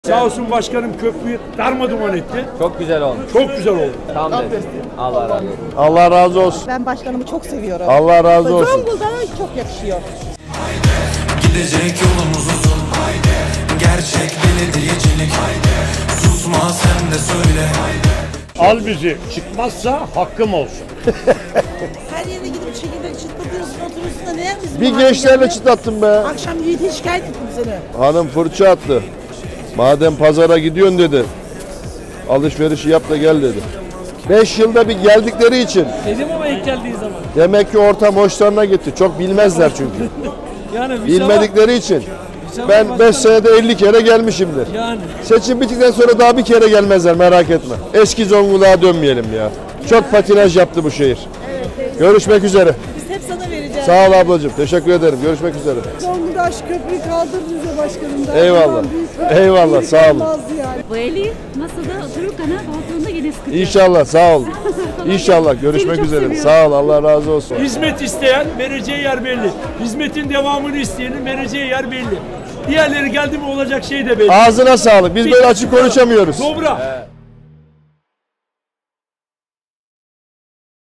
Sağ olsun başkanım köprüyü darmaduman etti. Çok güzel olmuş. Çok güzel oldu. Tam dedi. Allah razı olsun. Allah razı olsun. Ben başkanımı çok seviyorum. Allah razı olsun. Zonguldak'a çok yakışıyor. Gidecek yolumuz uzun. Gerçek belediyecilik. Susma sen de söyle. Al bizi. Çıkmazsa hakkım olsun. Her yerine gidip şekilde çıtlatıyorsun, oturuyorsun da ne yer bizim Bir mahallede? gençlerle çıtlattım be. Akşam Yiğit'e şikayet ettim seni. Hanım fırça attı. Madem pazara gidiyorsun dedi. Alışverişi yap da gel dedi. 5 yılda bir geldikleri için. Dedim ama ilk geldiği zaman. Demek ki ortam hoşlarına gitti. Çok bilmezler çünkü. Yani Bilmedikleri için. İnşallah Ben 5 başkanım. senede 50 kere gelmişimdir. Yani. Seçim bittikten sonra daha bir kere gelmezler, merak etme. Eski Zonguldak'a dönmeyelim ya. Çok patinaj yaptı bu şehir. Görüşmek üzere. Biz hep sana vereceğiz. Sağ ol ablacığım. Teşekkür ederim. Görüşmek üzere. Zonguldak şu köprüyü kaldır bize başkanım. Daha Eyvallah. bundan büyük- Eyvallah, büyük sağ olun. olmazdı yani. Bu eli masada otururken balkonda yine sıkacak. İnşallah, sağ ol. İnşallah. Görüşmek çok üzere. seviyorum. Sağ ol. Allah razı olsun. Hizmet isteyen vereceği yer belli. Hizmetin devamını isteyenin vereceği yer belli. Diğerleri geldi mi olacak şey de belli. Ağzına sağlık. Biz böyle açık konuşamıyoruz. Dobra.